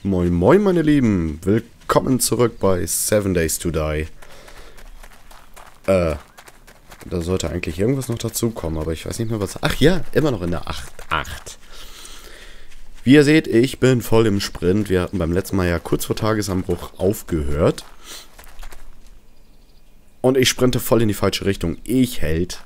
Moin moin meine Lieben, willkommen zurück bei 7 Days to Die. Da sollte eigentlich irgendwas noch dazukommen, aber ich weiß nicht mehr was. Ach ja, immer noch in der 8.8. Wie ihr seht, ich bin voll im Sprint. Wir hatten beim letzten Mal ja kurz vor Tagesanbruch aufgehört. Und ich sprinte voll in die falsche Richtung. Ich Held.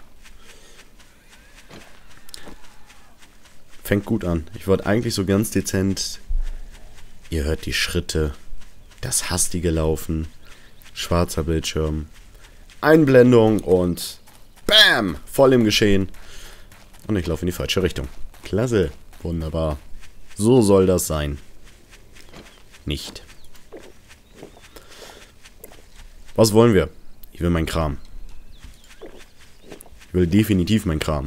Fängt gut an. Ich wollte eigentlich so ganz dezent... Ihr hört die Schritte, das hastige Laufen, schwarzer Bildschirm, Einblendung und BAM! Voll im Geschehen. Und ich laufe in die falsche Richtung. Klasse. Wunderbar. So soll das sein. Nicht. Was wollen wir? Ich will meinen Kram. Ich will definitiv meinen Kram.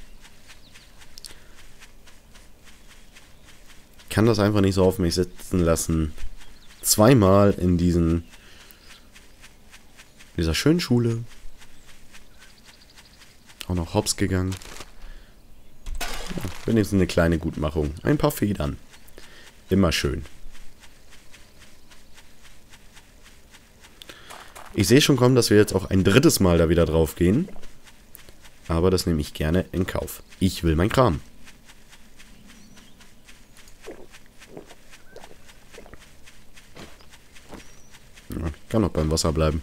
Ich kann das einfach nicht so auf mich sitzen lassen. Zweimal in dieser schönen Schule. Auch noch hops gegangen. Ja, wenigstens eine kleine Gutmachung. Ein paar Federn. Immer schön. Ich sehe schon kommen, dass wir jetzt auch ein drittes Mal da wieder drauf gehen. Aber das nehme ich gerne in Kauf. Ich will mein Kram. Ja, ich kann noch beim Wasser bleiben.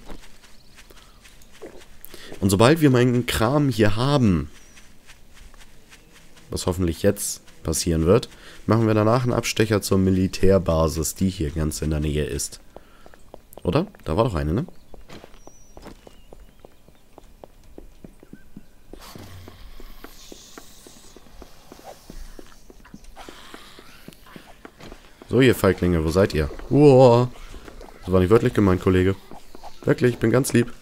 Und sobald wir meinen Kram hier haben, was hoffentlich jetzt passieren wird, machen wir danach einen Abstecher zur Militärbasis, die hier ganz in der Nähe ist. Oder? Da war doch eine, ne? So, ihr Feiglinge, wo seid ihr? Uah. Das war nicht wörtlich gemeint, Kollege. Wirklich, ich bin ganz lieb.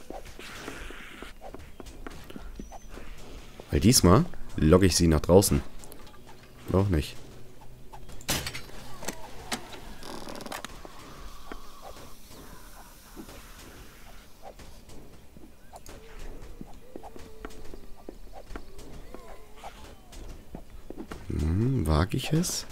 Weil diesmal logge ich sie nach draußen. Auch nicht. Wage ich es?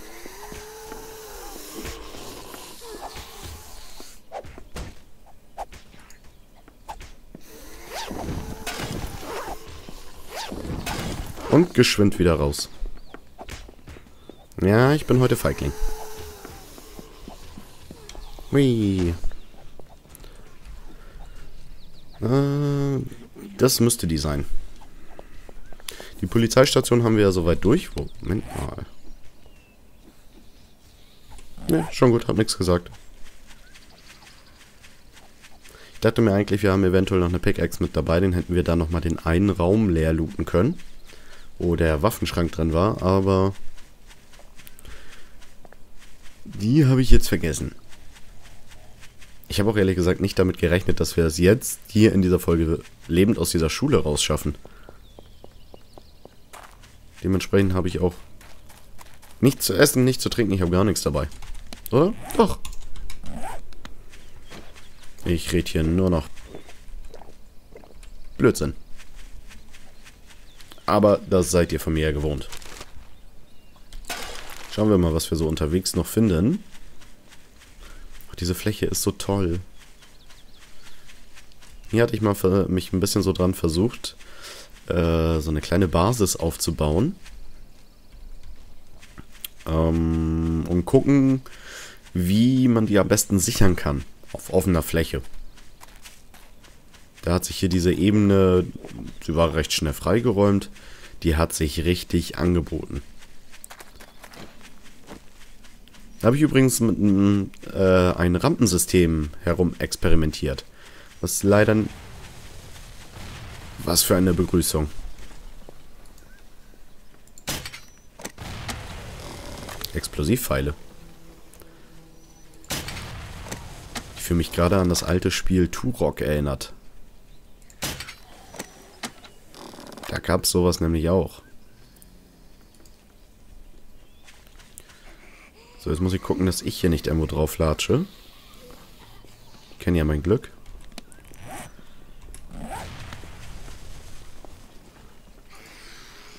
Und geschwind wieder raus. Ja, ich bin heute Feigling. Hui. Das müsste die sein. Die Polizeistation haben wir ja soweit durch. Moment mal. Ne, schon gut, hab nichts gesagt. Ich dachte mir eigentlich, wir haben eventuell noch eine Pickaxe mit dabei. Den hätten wir dann nochmal den einen Raum leer looten können. Wo der Waffenschrank drin war, aber die habe ich jetzt vergessen. Ich habe auch ehrlich gesagt nicht damit gerechnet, dass wir es jetzt hier in dieser Folge lebend aus dieser Schule rausschaffen. Dementsprechend habe ich auch nichts zu essen, nichts zu trinken, ich habe gar nichts dabei. Oder? Doch. Ich rede hier nur noch Blödsinn. Aber das seid ihr von mir ja gewohnt. Schauen wir mal, was wir so unterwegs noch finden. Ach, diese Fläche ist so toll. Hier hatte ich mal mich ein bisschen so dran versucht, so eine kleine Basis aufzubauen. Und gucken, wie man die am besten sichern kann. Auf offener Fläche. Da hat sich hier diese Ebene, sie war recht schnell freigeräumt, die hat sich richtig angeboten. Da habe ich übrigens mit ein Rampensystem herum experimentiert. Was leider... Was für eine Begrüßung. Explosivpfeile. Ich fühle mich gerade an das alte Spiel Turok erinnert. Da gab es sowas nämlich auch. So, jetzt muss ich gucken, dass ich hier nicht irgendwo drauf latsche. Ich kenne ja mein Glück.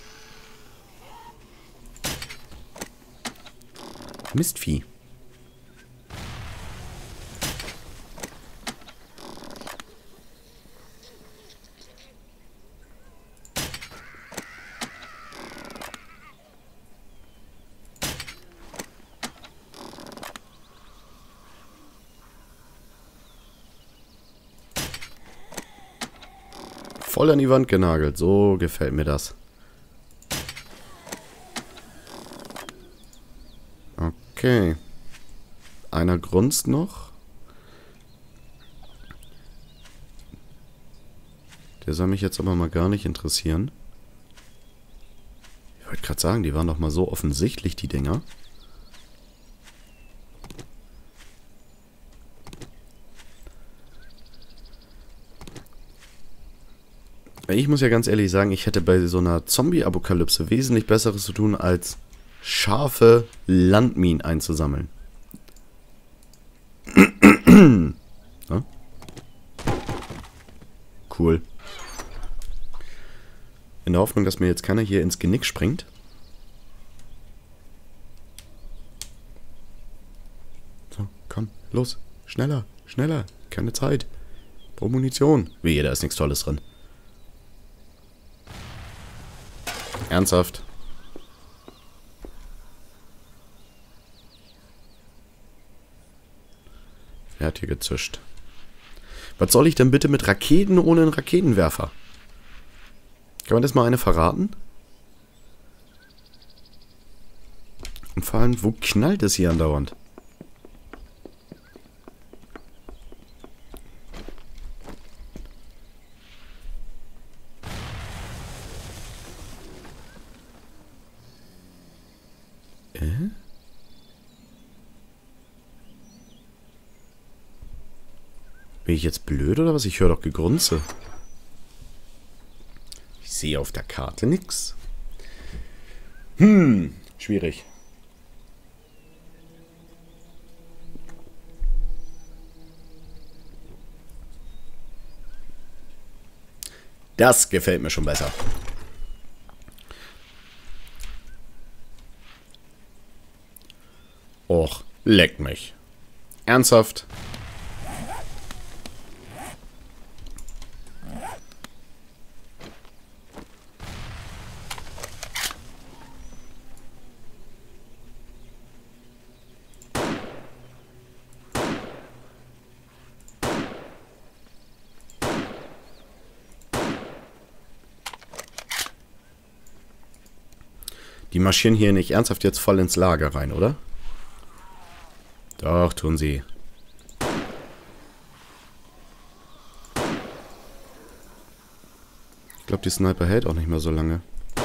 Mistvieh. Voll an die Wand genagelt. So gefällt mir das. Okay. Einer grunzt noch. Der soll mich jetzt aber mal gar nicht interessieren. Ich wollte gerade sagen, die waren doch mal so offensichtlich, die Dinger. Ich muss ja ganz ehrlich sagen, ich hätte bei so einer Zombie-Apokalypse wesentlich Besseres zu tun, als scharfe Landminen einzusammeln. Ja? Cool. In der Hoffnung, dass mir jetzt keiner hier ins Genick springt. So, komm, los. Schneller, schneller. Keine Zeit. Pro Munition. Wehe, da ist nichts Tolles drin. Ernsthaft? Wer hat hier gezischt? Was soll ich denn bitte mit Raketen ohne einen Raketenwerfer? Kann man das mal eine verraten? Und vor allem, wo knallt es hier andauernd? Bin ich jetzt blöd oder was? Ich höre doch Gegrunze. Ich sehe auf der Karte nichts. Schwierig. Das gefällt mir schon besser. Och, leck mich. Ernsthaft? Die marschieren hier nicht ernsthaft jetzt voll ins Lager rein, oder? Doch, tun sie. Ich glaube, die Sniper hält auch nicht mehr so lange.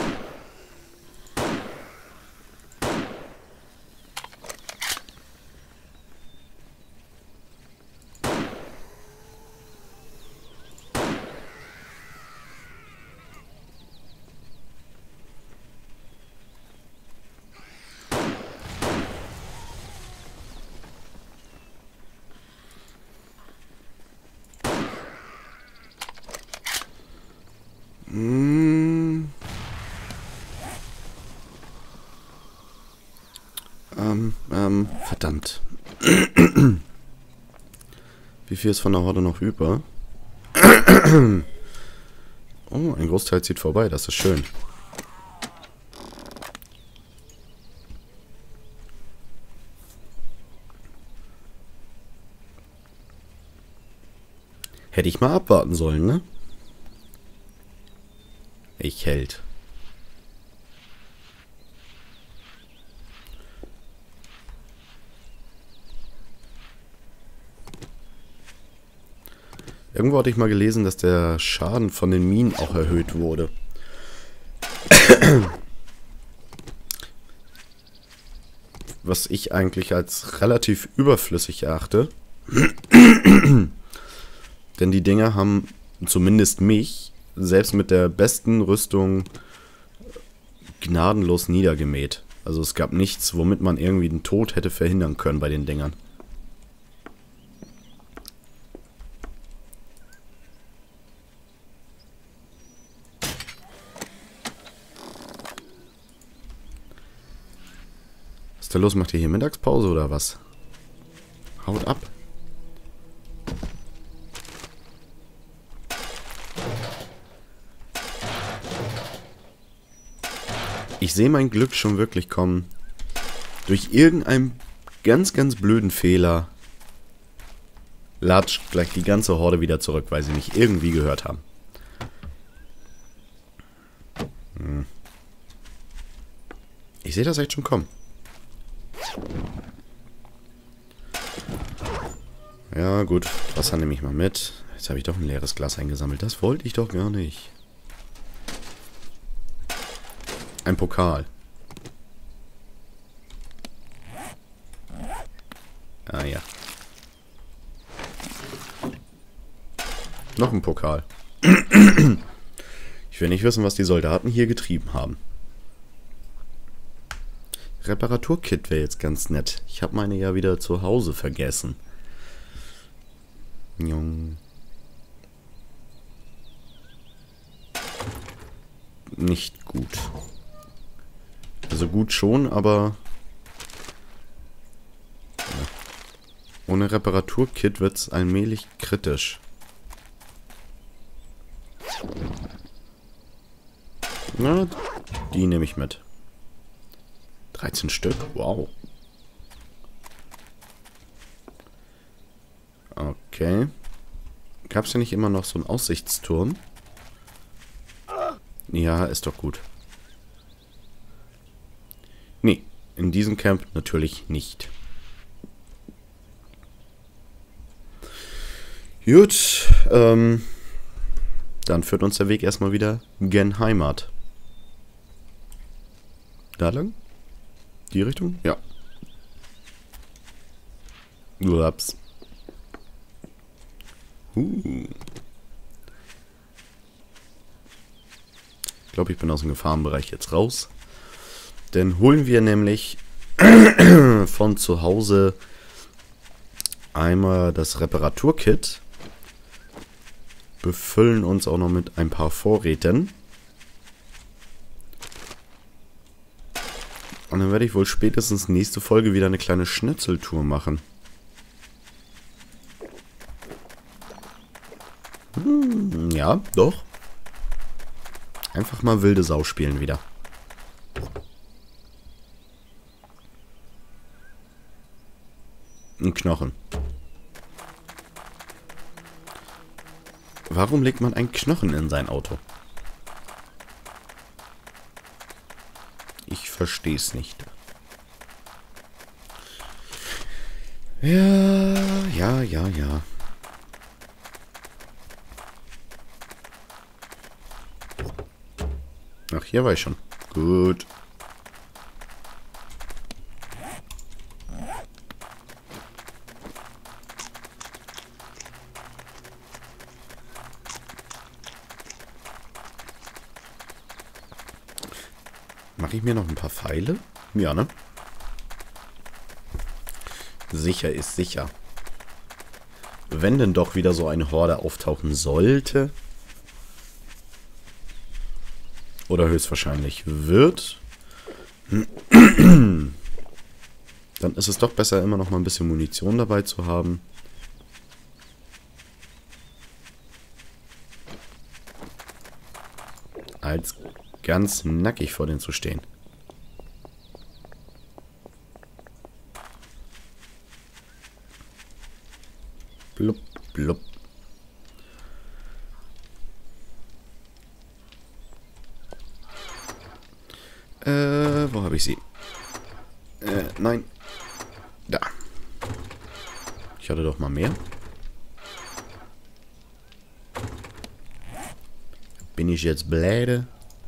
Verdammt. Wie viel ist von der Horde noch über? Oh, ein Großteil zieht vorbei, das ist schön. Hätte ich mal abwarten sollen, ne? Ich hält. Irgendwo hatte ich mal gelesen, dass der Schaden von den Minen auch erhöht wurde. Was ich eigentlich als relativ überflüssig erachte. Denn die Dinger haben zumindest mich, selbst mit der besten Rüstung, gnadenlos niedergemäht. Also es gab nichts, womit man irgendwie den Tod hätte verhindern können bei den Dingern. Was ist da los? Macht ihr hier Mittagspause oder was? Haut ab. Ich sehe mein Glück schon wirklich kommen. Durch irgendeinen ganz, ganz blöden Fehler latscht gleich die ganze Horde wieder zurück, weil sie mich irgendwie gehört haben. Hm. Ich sehe das echt schon kommen. Ja, gut. Wasser nehme ich mal mit. Jetzt habe ich doch ein leeres Glas eingesammelt. Das wollte ich doch gar nicht. Ein Pokal. Ah ja. Noch ein Pokal. Ich will nicht wissen, was die Soldaten hier getrieben haben. Reparaturkit wäre jetzt ganz nett. Ich habe meine ja wieder zu Hause vergessen. Jung. Nicht gut. Also gut schon, aber ja. Ohne Reparaturkit wird es allmählich kritisch. Na, die nehme ich mit. 13 Stück? Wow. Okay. Gab es ja nicht immer noch so einen Aussichtsturm? Ja, ist doch gut. Nee, in diesem Camp natürlich nicht. Gut, dann führt uns der Weg erstmal wieder gen Heimat. Da lang? Die Richtung? Ja. Ups. Ich glaube, ich bin aus dem Gefahrenbereich jetzt raus. Dann holen wir nämlich von zu Hause einmal das Reparaturkit. Befüllen uns auch noch mit ein paar Vorräten. Und dann werde ich wohl spätestens nächste Folge wieder eine kleine Schnitzeltour machen. Ja, doch. Einfach mal wilde Sau spielen wieder. Ein Knochen. Warum legt man einen Knochen in sein Auto? Ich verstehe es nicht. Ja. Ach, hier war ich schon. Gut. Mache ich mir noch ein paar Pfeile? Ja, ne? Sicher ist sicher. Wenn denn doch wieder so eine Horde auftauchen sollte, oder höchstwahrscheinlich wird, dann ist es doch besser, immer noch mal ein bisschen Munition dabei zu haben. Als ganz nackig vor denen zu stehen. Blub, blub. Wo habe ich sie? Nein. Da. Ich hatte doch mal mehr. Bin ich jetzt bläde?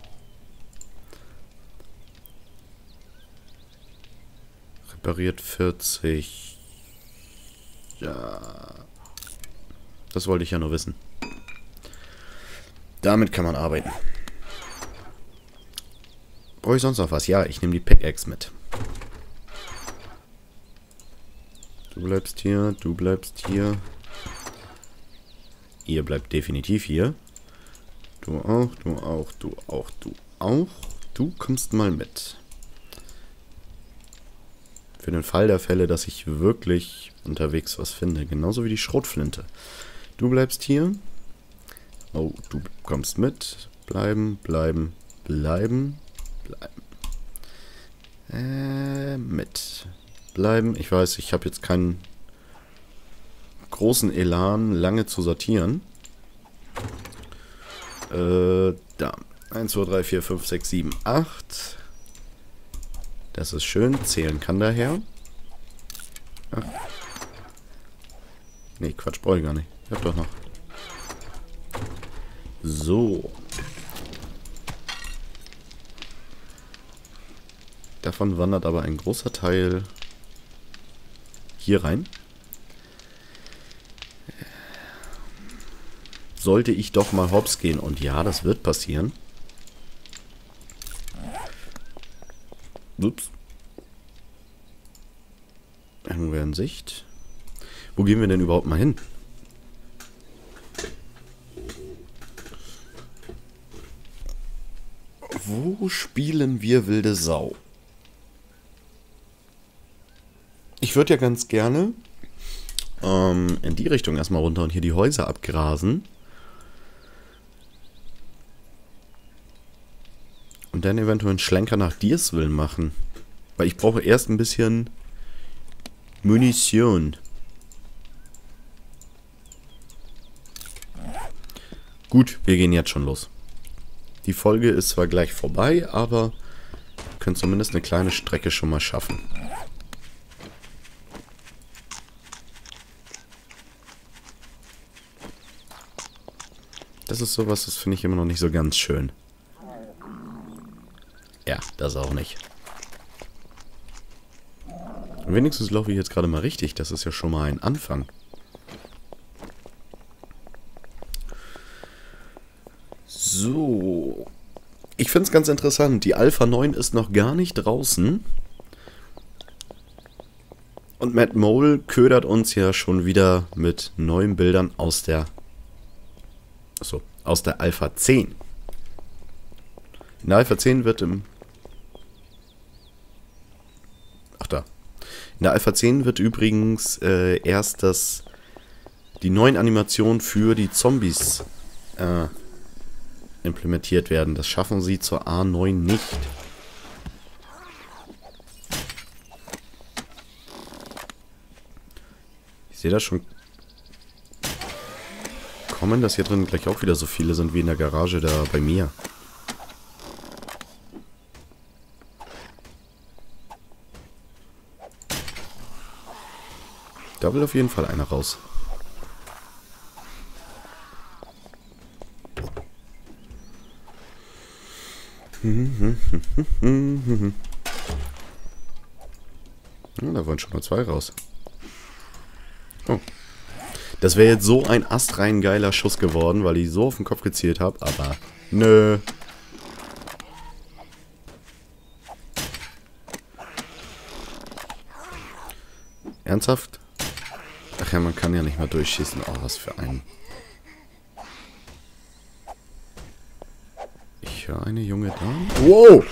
Repariert 40. Ja. Das wollte ich ja nur wissen. Damit kann man arbeiten. Brauche ich sonst noch was? Ja, ich nehme die Pickaxe mit. Du bleibst hier, du bleibst hier. Ihr bleibt definitiv hier. Du auch, du auch, du auch, du auch. Du kommst mal mit. Für den Fall der Fälle, dass ich wirklich unterwegs was finde. Genauso wie die Schrotflinte. Du bleibst hier. Oh, du kommst mit. Bleiben, bleiben, bleiben, bleiben. Mit. Bleiben. Ich weiß, ich habe jetzt keinen großen Elan, lange zu sortieren. Da. 1, 2, 3, 4, 5, 6, 7, 8. Das ist schön. Zählen kann daher. Ach. Nee, Quatsch, brauche ich gar nicht. Ich hab doch noch. So. Davon wandert aber ein großer Teil hier rein. Sollte ich doch mal hops gehen. Und ja, das wird passieren. Ups. Irgendwer in Sicht. Wo gehen wir denn überhaupt mal hin? Wo spielen wir wilde Sau? Ich würde ja ganz gerne in die Richtung erstmal runter und hier die Häuser abgrasen. Und dann eventuell einen Schlenker nach Deersville machen. Weil ich brauche erst ein bisschen Munition. Gut, wir gehen jetzt schon los. Die Folge ist zwar gleich vorbei, aber wir können zumindest eine kleine Strecke schon mal schaffen. Das ist sowas, das finde ich immer noch nicht so ganz schön. Ja, das auch nicht. Und wenigstens laufe ich jetzt gerade mal richtig. Das ist ja schon mal ein Anfang. So. Ich finde es ganz interessant. Die Alpha 9 ist noch gar nicht draußen. Und Matt Mole ködert uns ja schon wieder mit neuen Bildern aus der... Achso, aus der Alpha 10. In der Alpha 10 wird im... Ach da. In der Alpha 10 wird übrigens erst die neuen Animationen für die Zombies implementiert werden. Das schaffen sie zur A9 nicht. Ich sehe das schon kommen, dass hier drin gleich auch wieder so viele sind wie in der Garage da bei mir. Da will auf jeden Fall einer raus. Ja, da wollen schon mal zwei raus. Oh. Das wäre jetzt so ein astrein geiler Schuss geworden, weil ich so auf den Kopf gezielt habe, aber nö. Ernsthaft? Ach ja, man kann ja nicht mal durchschießen. Oh, was für ein... Ich höre eine junge Dame. Wow!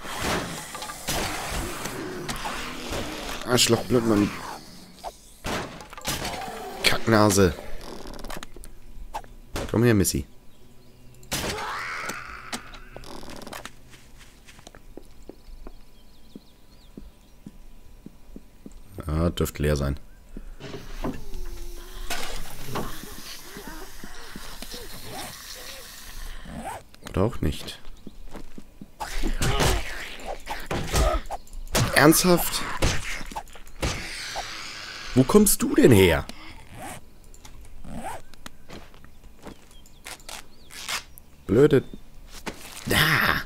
Arschloch, Blödmann. Kacknase. Komm her, Missy. Ah, dürfte leer sein. Oder auch nicht. Ernsthaft? Wo kommst du denn her? Blöde... Ah!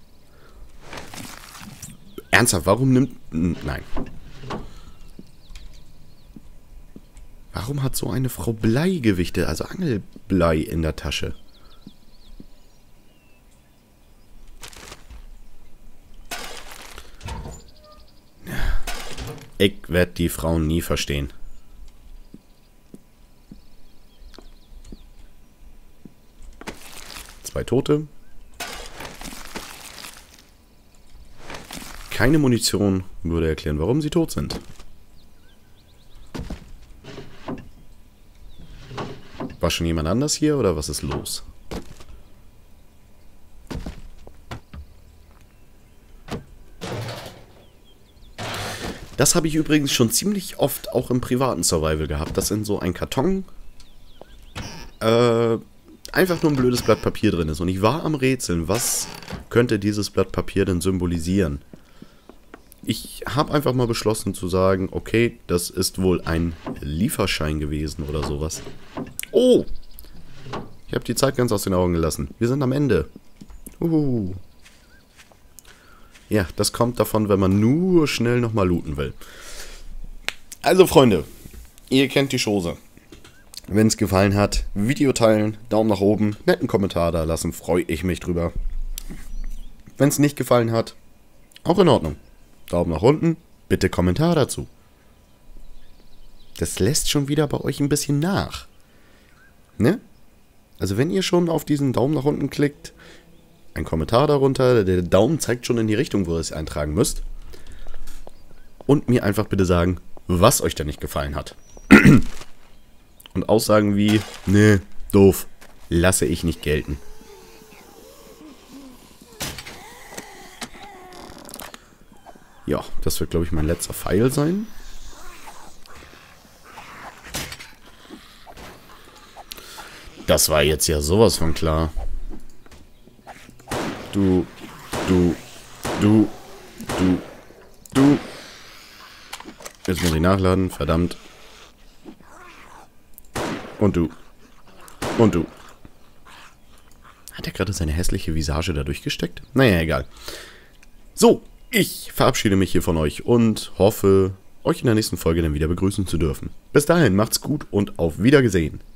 Ernsthaft, warum nimmt... Nein. Warum hat so eine Frau Bleigewichte, also Angelblei in der Tasche? Ich werde die Frauen nie verstehen. Zwei Tote. Keine Munition würde erklären, warum sie tot sind. War schon jemand anders hier oder was ist los? Das habe ich übrigens schon ziemlich oft auch im privaten Survival gehabt, dass in so ein Karton einfach nur ein blödes Blatt Papier drin ist. Und ich war am Rätseln, was könnte dieses Blatt Papier denn symbolisieren? Ich habe einfach mal beschlossen zu sagen, okay, das ist wohl ein Lieferschein gewesen oder sowas. Oh! Ich habe die Zeit ganz aus den Augen gelassen. Wir sind am Ende. Ja, das kommt davon, wenn man nur schnell nochmal looten will. Also Freunde, ihr kennt die Chose. Wenn es gefallen hat, Video teilen, Daumen nach oben, netten Kommentar da lassen, freue ich mich drüber. Wenn es nicht gefallen hat, auch in Ordnung. Daumen nach unten, bitte Kommentar dazu. Das lässt schon wieder bei euch ein bisschen nach. Ne? Also wenn ihr schon auf diesen Daumen nach unten klickt, ein Kommentar darunter, der Daumen zeigt schon in die Richtung, wo ihr es eintragen müsst. Und mir einfach bitte sagen, was euch denn nicht gefallen hat. Und Aussagen wie, ne, doof, lasse ich nicht gelten. Ja, das wird, glaube ich, mein letzter Pfeil sein. Das war jetzt ja sowas von klar. Du. Jetzt muss ich nachladen, verdammt. Und du. Hat er gerade seine hässliche Visage da durchgesteckt? Naja, egal. So, ich verabschiede mich hier von euch und hoffe, euch in der nächsten Folge dann wieder begrüßen zu dürfen. Bis dahin, macht's gut und auf Wiedergesehen.